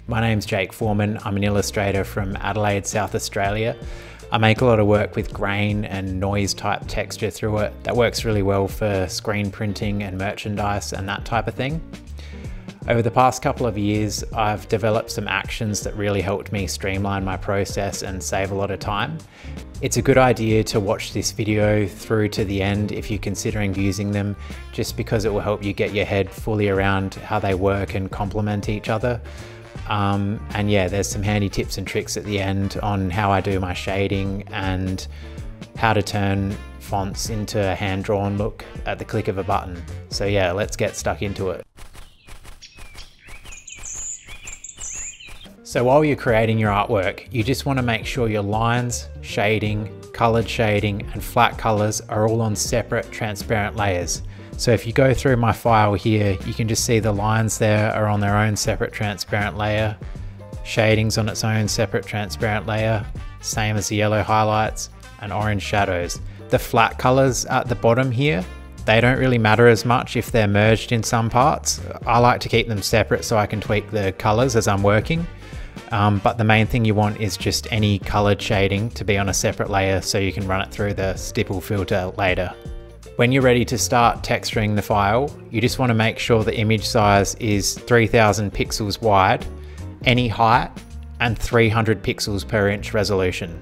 My name's Jake Foreman. I'm an illustrator from Adelaide, South Australia. I make a lot of work with grain and noise type texture through it. That works really well for screen printing and merchandise and that type of thing. Over the past couple of years, I've developed some actions that really helped me streamline my process and save a lot of time. It's a good idea to watch this video through to the end if you're considering using them, just because it will help you get your head fully around how they work and complement each other. And yeah, there's some handy tips and tricks at the end on how I do my shading and how to turn fonts into a hand-drawn look at the click of a button. So yeah, let's get stuck into it. So while you're creating your artwork, you just want to make sure your lines, shading, colored shading, and flat colors are all on separate transparent layers. So if you go through my file here, you can just see the lines there are on their own separate transparent layer, shading's on its own separate transparent layer, same as the yellow highlights and orange shadows. The flat colors at the bottom here, they don't really matter as much if they're merged in some parts. I like to keep them separate so I can tweak the colors as I'm working. But the main thing you want is just any colored shading to be on a separate layer so you can run it through the Stipple filter later. When you're ready to start texturing the file, you just want to make sure the image size is 3000 pixels wide, any height, and 300 pixels per inch resolution.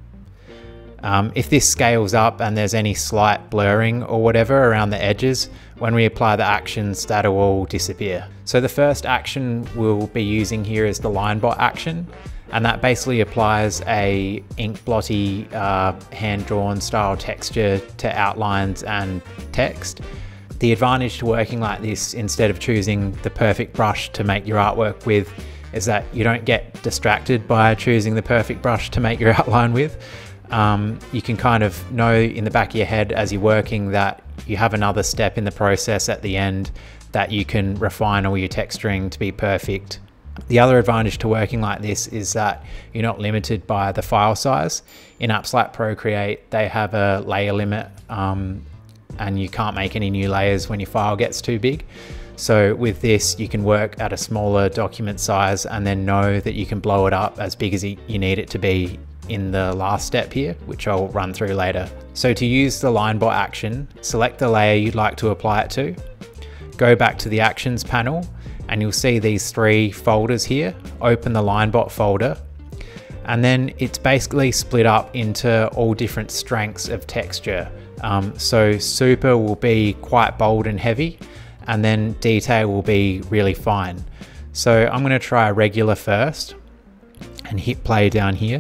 If this scales up and there's any slight blurring or whatever around the edges, when we apply the actions, that'll all disappear. So the first action we'll be using here is the Linebot Action, and that basically applies a ink-blotty, hand-drawn style texture to outlines and text. The advantage to working like this, instead of choosing the perfect brush to make your artwork with, is that you don't get distracted by choosing the perfect brush to make your outline with. You can kind of know in the back of your head as you're working that you have another step in the process at the end that you can refine all your texturing to be perfect. The other advantage to working like this is that you're not limited by the file size. In apps like Procreate, they have a layer limit and you can't make any new layers when your file gets too big. So with this, you can work at a smaller document size and then know that you can blow it up as big as you need it to be in the last step here, which I'll run through later. So to use the Linebot action, select the layer you'd like to apply it to, go back to the actions panel, and you'll see these three folders here. Open the Linebot folder, and then it's basically split up into all different strengths of texture. So super will be quite bold and heavy, and then detail will be really fine. So I'm going to try regular first and hit play down here.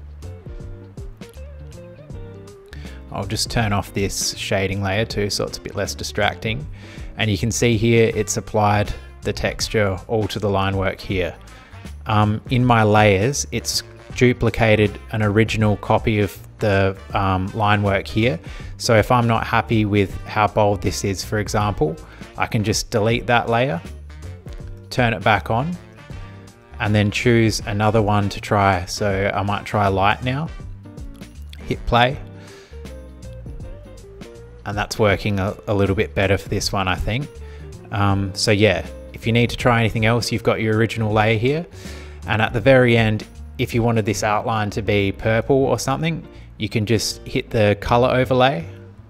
I'll just turn off this shading layer too, so it's a bit less distracting. And you can see here it's applied the texture all to the line work here. In my layers, it's duplicated an original copy of the line work here. So if I'm not happy with how bold this is, for example, I can just delete that layer, turn it back on, and then choose another one to try. So I might try light now, hit play. And that's working a little bit better for this one, I think. So yeah, if you need to try anything else, you've got your original layer here. And at the very end, if you wanted this outline to be purple or something, you can just hit the color overlay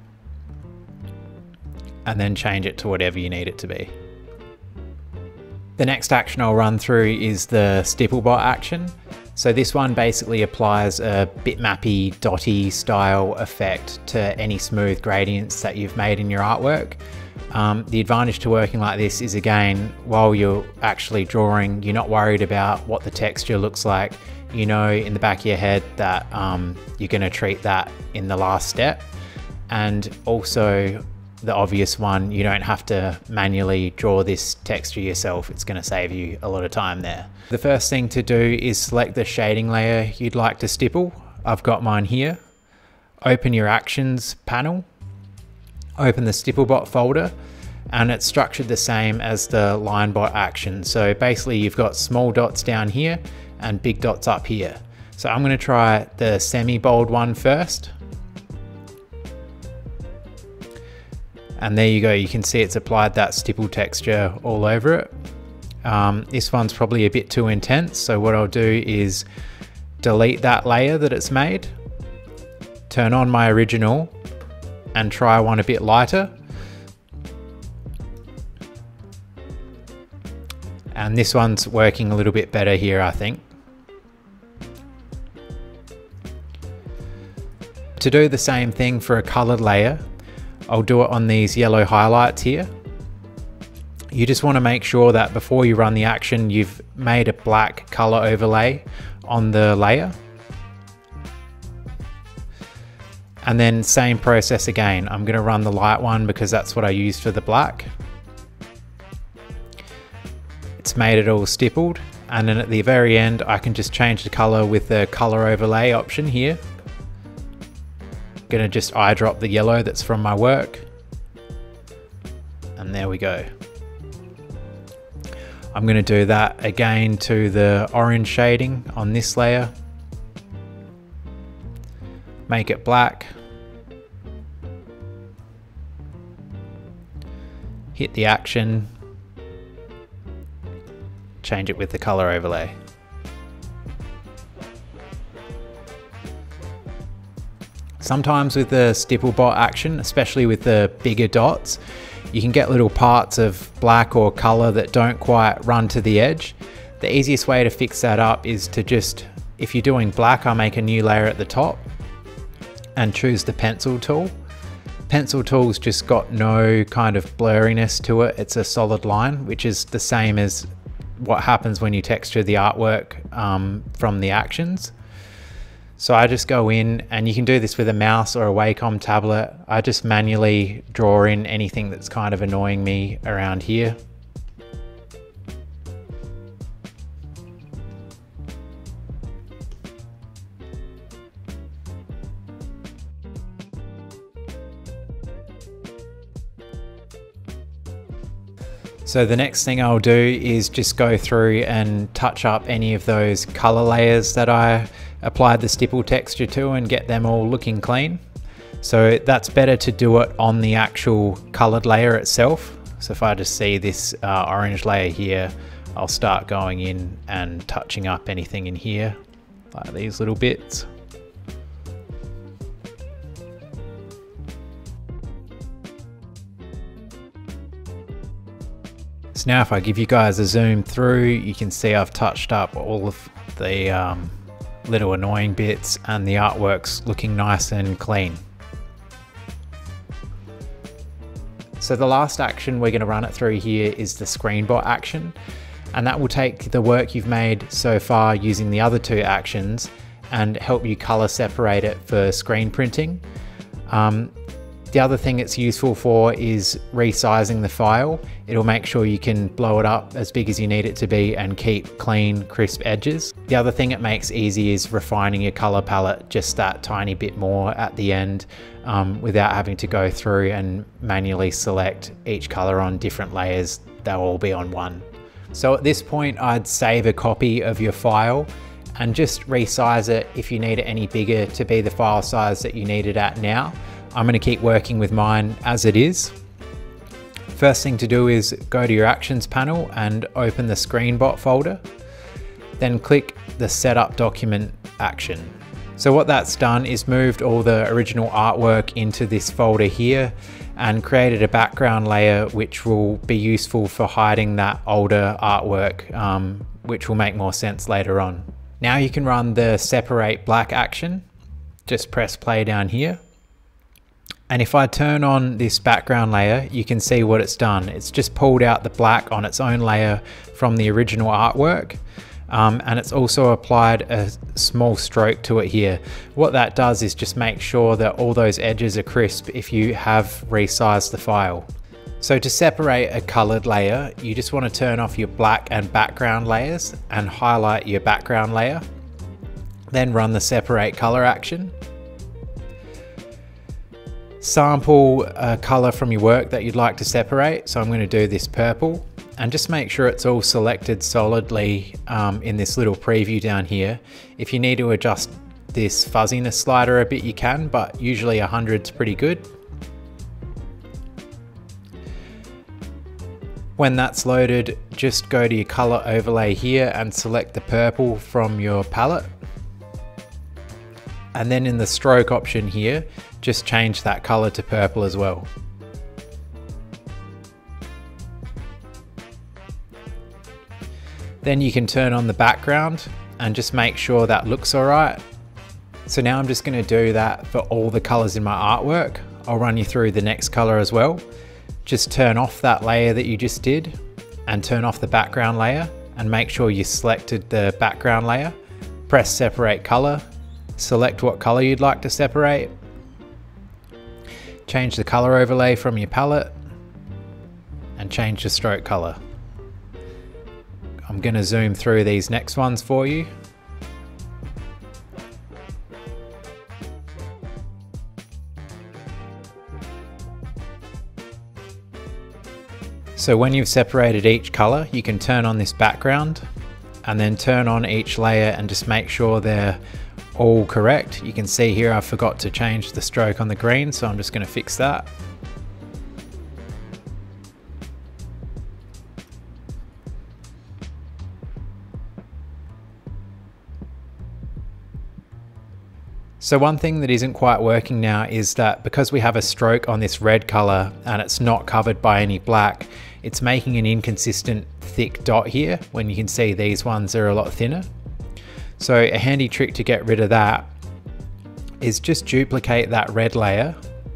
and then change it to whatever you need it to be. The next action I'll run through is the Staplebot Action. So this one basically applies a bitmappy, dotty style effect to any smooth gradients that you've made in your artwork. The advantage to working like this is, again, while you're actually drawing, you're not worried about what the texture looks like. You know in the back of your head that you're going to treat that in the last step. And also, the obvious one, you don't have to manually draw this texture yourself. It's going to save you a lot of time there. The first thing to do is select the shading layer you'd like to stipple. I've got mine here. Open your actions panel, open the Staplebot folder, and it's structured the same as the Linebot action. So basically you've got small dots down here and big dots up here. So I'm going to try the semi-bold one first. And there you go, you can see it's applied that stipple texture all over it. This one's probably a bit too intense, so what I'll do is delete that layer that it's made, turn on my original and try one a bit lighter. And this one's working a little bit better here, I think. To do the same thing for a colored layer, I'll do it on these yellow highlights here. You just want to make sure that before you run the action, you've made a black color overlay on the layer. And then same process again. I'm going to run the light one because that's what I used for the black. It's made it all stippled, and then at the very end I can just change the color with the color overlay option here. I'm gonna just eyedrop the yellow that's from my work, and there we go. I'm gonna do that again to the orange shading on this layer. Make it black. Hit the action. Change it with the color overlay. Sometimes with the Staplebot Action, especially with the bigger dots, you can get little parts of black or color that don't quite run to the edge. The easiest way to fix that up is to just, if you're doing black, I make a new layer at the top and choose the pencil tool. Pencil tool's just got no kind of blurriness to it. It's a solid line, which is the same as what happens when you texture the artwork from the actions. So I just go in, and you can do this with a mouse or a Wacom tablet. I just manually draw in anything that's kind of annoying me around here. So the next thing I'll do is just go through and touch up any of those color layers that I applied the stipple texture to and get them all looking clean. So that's better to do it on the actual colored layer itself. So if I just see this orange layer here, I'll start going in and touching up anything in here, like these little bits. So now if I give you guys a zoom through, you can see I've touched up all of the little annoying bits, and the artwork's looking nice and clean. So the last action we're going to run it through here is the Screenbot Action, and that will take the work you've made so far using the other two actions and help you color separate it for screen printing. The other thing it's useful for is resizing the file. It'll make sure you can blow it up as big as you need it to be and keep clean, crisp edges. The other thing it makes easy is refining your color palette just that tiny bit more at the end without having to go through and manually select each color on different layers. They'll all be on one. So at this point, I'd save a copy of your file and just resize it if you need it any bigger to be the file size that you need it at now. I'm going to keep working with mine as it is. First thing to do is go to your Actions panel and open the Screenbot folder. Then click the Setup Document action. So what that's done is moved all the original artwork into this folder here and created a background layer which will be useful for hiding that older artwork, which will make more sense later on. Now you can run the Separate Black action. Just press play down here. And if I turn on this background layer, you can see what it's done. It's just pulled out the black on its own layer from the original artwork. And it's also applied a small stroke to it here. What that does is just make sure that all those edges are crisp if you have resized the file. So to separate a colored layer, you just want to turn off your black and background layers and highlight your background layer. Then run the Separate Color action. Sample a color from your work that you'd like to separate. So I'm going to do this purple, and just make sure it's all selected solidly in this little preview down here. If you need to adjust this fuzziness slider a bit, you can, but usually 100's pretty good. When that's loaded, just go to your color overlay here and select the purple from your palette. And then in the stroke option here, just change that color to purple as well. Then you can turn on the background and just make sure that looks all right. So now I'm just going to do that for all the colors in my artwork. I'll run you through the next color as well. Just turn off that layer that you just did and turn off the background layer and make sure you selected the background layer. Press separate color, select what color you'd like to separate. Change the color overlay from your palette and change the stroke color. I'm going to zoom through these next ones for you. So when you've separated each color, you can turn on this background and then turn on each layer and just make sure they're all correct. You can see here I forgot to change the stroke on the green, so I'm just going to fix that. So one thing that isn't quite working now is that because we have a stroke on this red color and it's not covered by any black, it's making an inconsistent thick dot here when you can see these ones are a lot thinner. So a handy trick to get rid of that is just duplicate that red layer,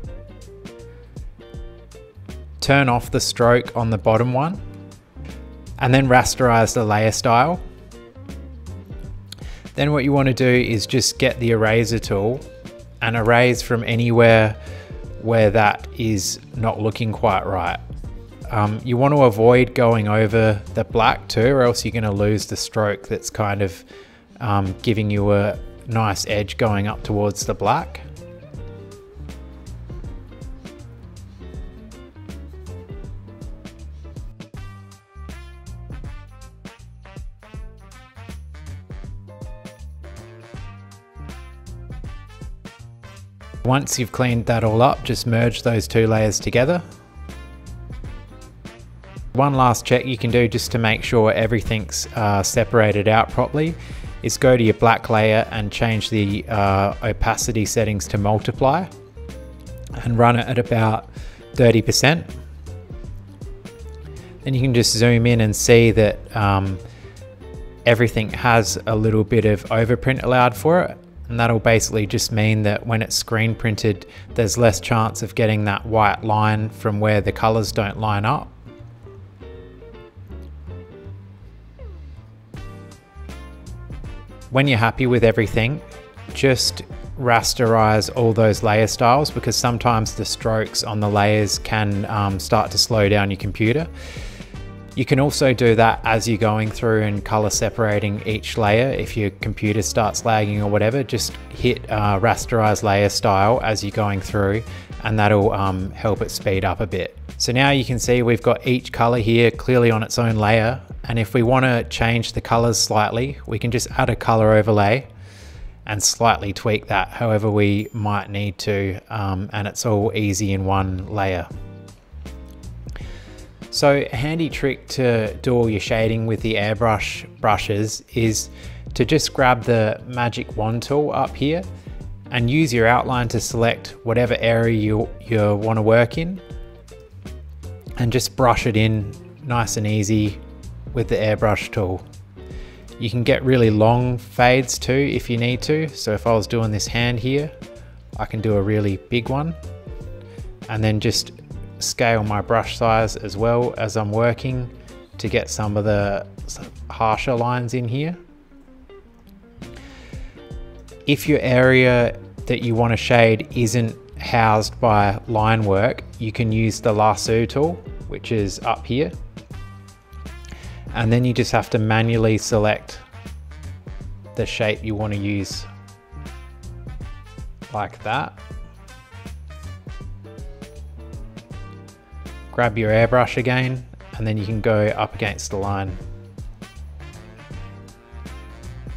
turn off the stroke on the bottom one, and then rasterize the layer style. Then what you want to do is just get the eraser tool and erase from anywhere where that is not looking quite right. You want to avoid going over the black too, or else you're going to lose the stroke that's kind of giving you a nice edge going up towards the black. Once you've cleaned that all up, just merge those two layers together. One last check you can do just to make sure everything's separated out properly is go to your black layer and change the opacity settings to multiply and run it at about 30%. Then you can just zoom in and see that everything has a little bit of overprint allowed for it. And that'll basically just mean that when it's screen printed, there's less chance of getting that white line from where the colors don't line up. When you're happy with everything, just rasterize all those layer styles, because sometimes the strokes on the layers can start to slow down your computer. You can also do that as you're going through and color separating each layer. If your computer starts lagging or whatever, just hit rasterize layer style as you're going through, and that'll help it speed up a bit. So now you can see we've got each color here clearly on its own layer. And if we want to change the colors slightly, we can just add a color overlay and slightly tweak that however we might need to. And it's all easy in one layer. So a handy trick to do all your shading with the airbrush brushes is to just grab the magic wand tool up here and use your outline to select whatever area you want to work in, and just brush it in nice and easy with the airbrush tool. You can get really long fades too if you need to. So if I was doing this hand here, I can do a really big one and then just scale my brush size as well as I'm working to get some of the harsher lines in here. If your area that you want to shade isn't housed by line work, you can use the lasso tool, which is up here. And then you just have to manually select the shape you want to use, like that. Grab your airbrush again, and then you can go up against the line.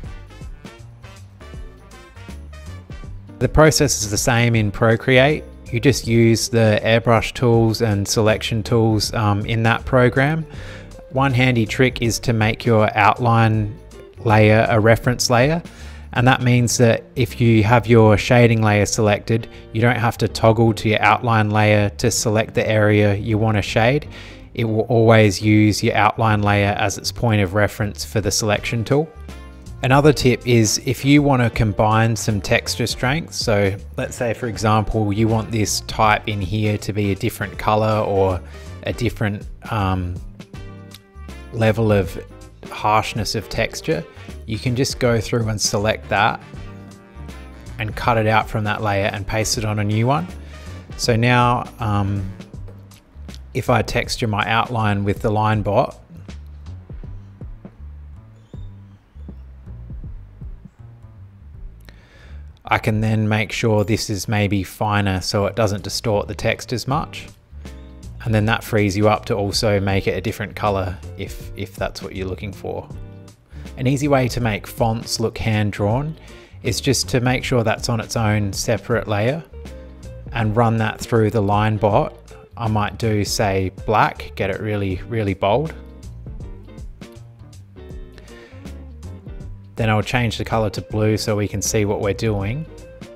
The process is the same in Procreate. you just use the airbrush tools and selection tools in that program. One handy trick is to make your outline layer a reference layer, and that means that if you have your shading layer selected, you don't have to toggle to your outline layer to select the area you want to shade. It will always use your outline layer as its point of reference for the selection tool. Another tip is if you want to combine some texture strengths, so let's say for example you want this type in here to be a different color or a different level of harshness of texture, you can just go through and select that and cut it out from that layer and paste it on a new one. So now if I texture my outline with the Linebot, I can then make sure this is maybe finer so it doesn't distort the text as much. And then that frees you up to also make it a different color if that's what you're looking for. An easy way to make fonts look hand-drawn is just to make sure that's on its own separate layer and run that through the Linebot. I might do, say, black, get it really, really bold. Then I'll change the color to blue so we can see what we're doing.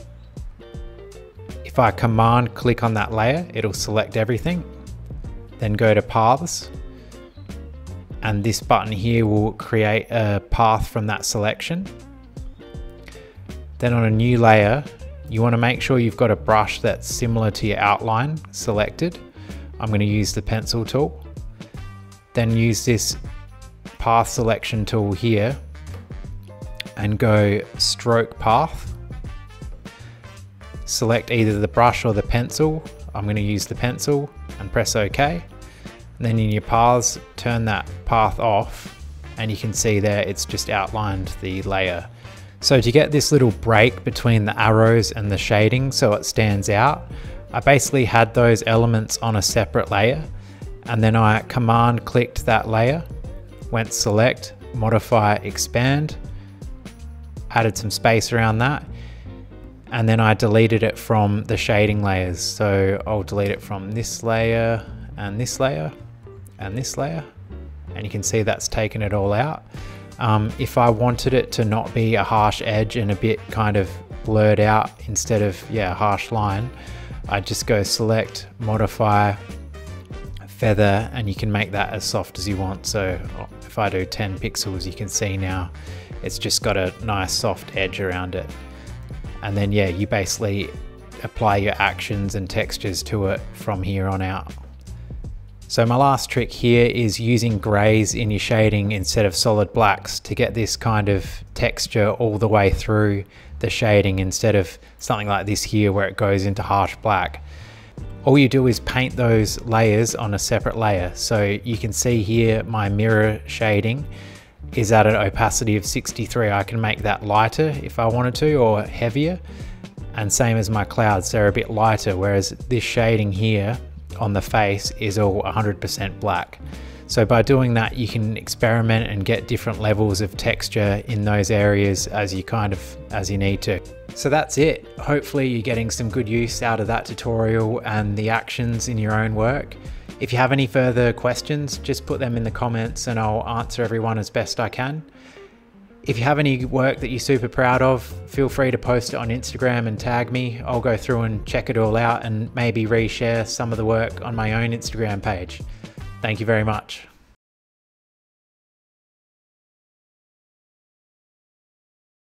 If I command click on that layer, it'll select everything. Then go to paths. And this button here will create a path from that selection. Then on a new layer, you want to make sure you've got a brush that's similar to your outline selected. I'm going to use the pencil tool. Then use this path selection tool here and go stroke path. Select either the brush or the pencil. I'm going to use the pencil and press OK. And then in your paths, turn that path off and you can see there it's just outlined the layer. So to get this little break between the arrows and the shading so it stands out, I basically had those elements on a separate layer and then I command clicked that layer, went select, modify, expand, added some space around that, and then I deleted it from the shading layers. So I'll delete it from this layer and this layer and this layer, and you can see that's taken it all out. If I wanted it to not be a harsh edge and a bit kind of blurred out instead of a harsh line, I just go select, modify, feather, and you can make that as soft as you want. So if I do 10 pixels, you can see now it's just got a nice soft edge around it. And then you basically apply your actions and textures to it from here on out. So my last trick here is using grays in your shading instead of solid blacks to get this kind of texture all the way through the shading instead of something like this here where it goes into harsh black. All you do is paint those layers on a separate layer. So you can see here my mirror shading is at an opacity of 63. I can make that lighter if I wanted to, or heavier. And same as my clouds, they're a bit lighter, whereas this shading here on the face is all 100% black. So by doing that, you can experiment and get different levels of texture in those areas as you need to. So that's it. Hopefully you're getting some good use out of that tutorial and the actions in your own work. If you have any further questions, just put them in the comments and I'll answer everyone as best I can. If you have any work that you're super proud of, feel free to post it on Instagram and tag me. I'll go through and check it all out and maybe reshare some of the work on my own Instagram page. Thank you very much.